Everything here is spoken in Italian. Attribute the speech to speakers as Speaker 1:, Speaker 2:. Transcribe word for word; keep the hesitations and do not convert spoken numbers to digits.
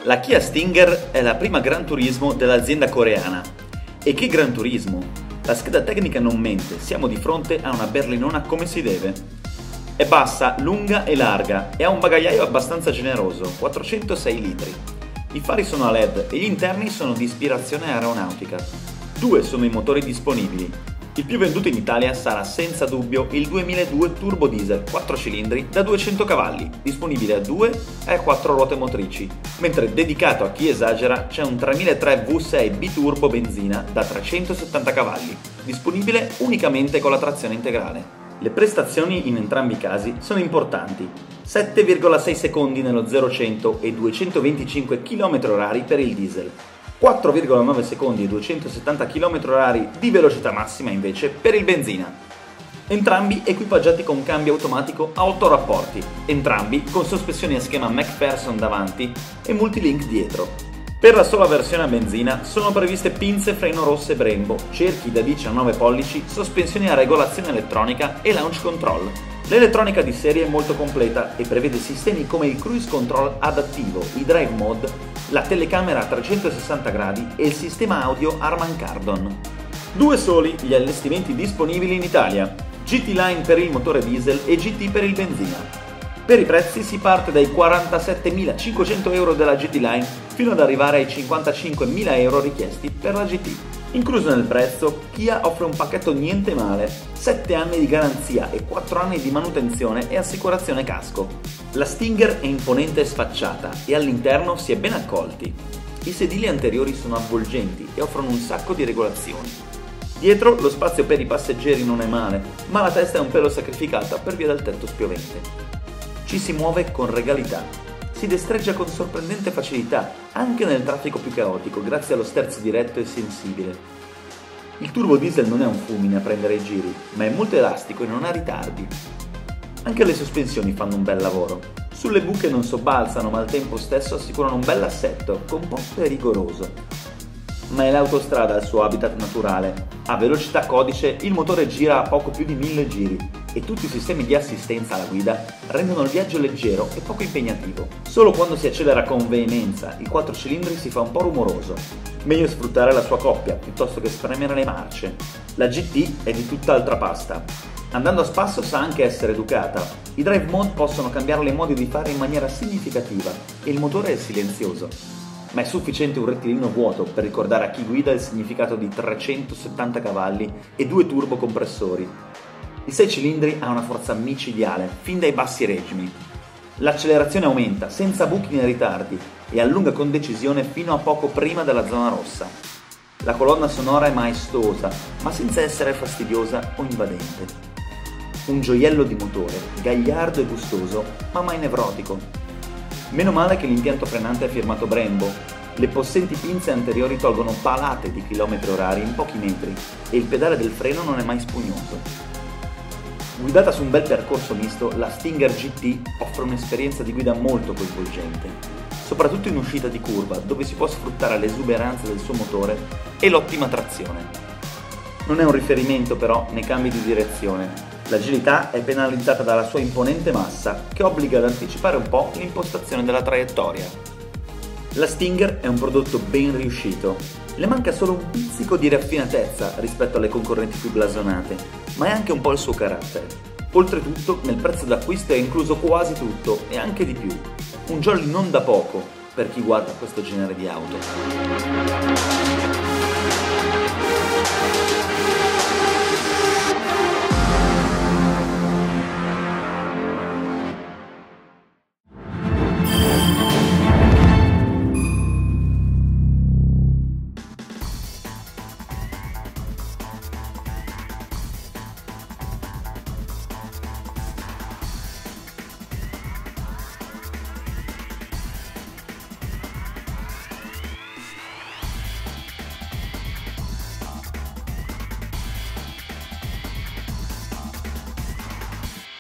Speaker 1: La Kia Stinger è la prima Gran Turismo dell'azienda coreana. E che Gran Turismo! La scheda tecnica non mente, siamo di fronte a una berlinona come si deve. È bassa, lunga e larga e ha un bagagliaio abbastanza generoso, quattrocentosei litri. I fari sono a L E D e gli interni sono di ispirazione aeronautica. Due sono i motori disponibili. Il più venduto in Italia sarà senza dubbio il duemiladue Turbo Diesel quattro cilindri da duecento cavalli, disponibile a due e a quattro ruote motrici, mentre dedicato a chi esagera c'è un tremilatré V sei Biturbo benzina da trecentosettanta cavalli, disponibile unicamente con la trazione integrale. Le prestazioni in entrambi i casi sono importanti: sette virgola sei secondi nello zero a cento e duecentoventicinque chilometri orari per il diesel, quattro virgola nove secondi e duecentosettanta chilometri orari di velocità massima invece per il benzina. Entrambi equipaggiati con cambio automatico a otto rapporti, entrambi con sospensioni a schema McPherson davanti e multilink dietro. Per la sola versione a benzina sono previste pinze freno rosse Brembo, cerchi da diciannove pollici, sospensioni a regolazione elettronica e launch control. L'elettronica di serie è molto completa e prevede sistemi come il cruise control adattivo, i drive mode, la telecamera a trecentosessanta gradi e il sistema audio Harman Kardon. Due soli gli allestimenti disponibili in Italia: G T Line per il motore diesel e G T per il benzina. Per i prezzi si parte dai quarantasettemilacinquecento euro della G T Line fino ad arrivare ai cinquantacinquemila euro richiesti per la G T. Incluso nel prezzo, Kia offre un pacchetto niente male: sette anni di garanzia e quattro anni di manutenzione e assicurazione casco. La Stinger è imponente e sfacciata e all'interno si è ben accolti. I sedili anteriori sono avvolgenti e offrono un sacco di regolazioni. Dietro lo spazio per i passeggeri non è male, ma la testa è un pelo sacrificata per via del tetto spiovente. Ci si muove con regalità. Si destreggia con sorprendente facilità, anche nel traffico più caotico, grazie allo sterzo diretto e sensibile. Il turbo diesel non è un fulmine a prendere i giri, ma è molto elastico e non ha ritardi. Anche le sospensioni fanno un bel lavoro. Sulle buche non sobbalzano, ma al tempo stesso assicurano un bel assetto, composto e rigoroso. Ma è l'autostrada il suo habitat naturale. A velocità codice il motore gira a poco più di mille giri e tutti i sistemi di assistenza alla guida rendono il viaggio leggero e poco impegnativo. Solo quando si accelera con veemenza il quattro cilindri si fa un po' rumoroso. Meglio sfruttare la sua coppia piuttosto che spremere le marce. La G T è di tutt'altra pasta. Andando a spasso sa anche essere educata. I drive mode possono cambiare i modi di fare in maniera significativa e il motore è silenzioso. Ma è sufficiente un rettilineo vuoto per ricordare a chi guida il significato di trecentosettanta cavalli e due turbocompressori. Il sei cilindri ha una forza micidiale, fin dai bassi regimi. L'accelerazione aumenta, senza buchi né ritardi, e allunga con decisione fino a poco prima della zona rossa. La colonna sonora è maestosa, ma senza essere fastidiosa o invadente. Un gioiello di motore, gagliardo e gustoso, ma mai nevrotico. Meno male che l'impianto frenante è firmato Brembo. Le possenti pinze anteriori tolgono palate di chilometri orari in pochi metri e il pedale del freno non è mai spugnoso. Guidata su un bel percorso misto, la Stinger G T offre un'esperienza di guida molto coinvolgente, soprattutto in uscita di curva, dove si può sfruttare l'esuberanza del suo motore e l'ottima trazione. Non è un riferimento però nei cambi di direzione. L'agilità è penalizzata dalla sua imponente massa, che obbliga ad anticipare un po' l'impostazione della traiettoria. La Stinger è un prodotto ben riuscito. Le manca solo un pizzico di raffinatezza rispetto alle concorrenti più blasonate, ma è anche un po' il suo carattere. Oltretutto, nel prezzo d'acquisto è incluso quasi tutto e anche di più. Un jolly non da poco per chi guarda questo genere di auto.